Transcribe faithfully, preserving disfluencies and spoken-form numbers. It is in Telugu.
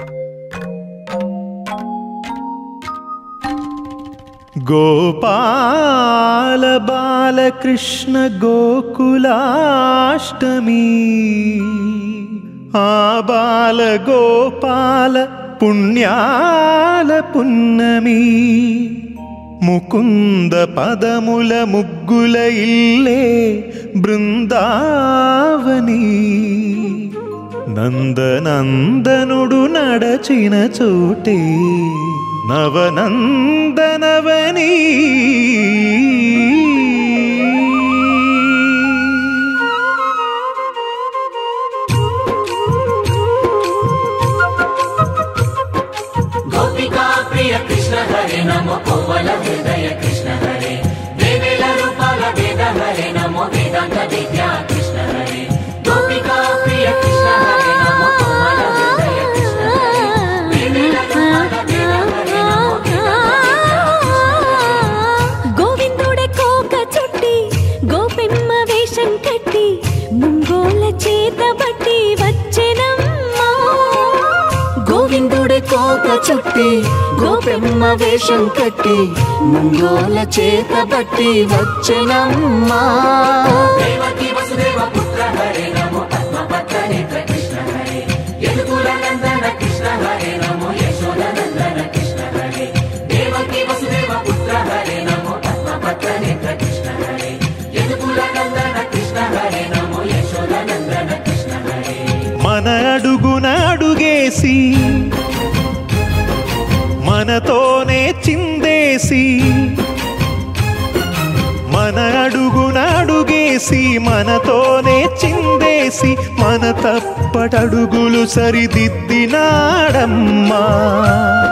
गोपाल बालकृष्ण गोकुलाष्टमी आ बाल गोपाल पुण्याल पुन्नमी मुकुंद पदमुल मुग्गुल इल्ले बृंदावनी నందనందనుడు నడచిన చోటే నవనందనవని గోపికా ప్రియ కృష్ణ హరే నమో కోవల హృదయ కృష్ణ హరే దేవేల రూపాల వేద హరే నమో వేదాంత విద్యా కృష్ణ హరే గోపికా ప్రియ కృష్ణ హరే నమో కోవల హృదయ కృష్ణ హరే దేవేల రూపాల వేద హరే నమో గోవిందుడే కోక చుట్టి గోపెమ్మ వేషం కట్టి ముంగోల చేత బట్టి వచ్చెనమ్మా గోవిందుడే కోక చుట్టి గోపెమ్మ వేషం కట్టి ముంగోల చేత బట్టి వచ్చెనమ్మా దేవకీ వసుదేవ పుత్ర హరే నమో పద్మపత్ర నేత్ర కృష్ణ హరే యదుకుల నందన కృష్ణ హరే నమో యశోద నందన కృష్ణ హరే దేవకీ వసుదేవ పుత్ర హరే నమో పద్మపత్ర నేత్ర కృష్ణ హరే యదుకుల నందన కృష్ణ హరే నమో యశోద నందన కృష్ణ హరే మన అడుగున అడుగేసి మనతోనే చిందేసి మన అడుగున అడుగేసి మనతోనే చిందేసి మన తప్పటడుగులు సరిదిద్దినాడమ్మా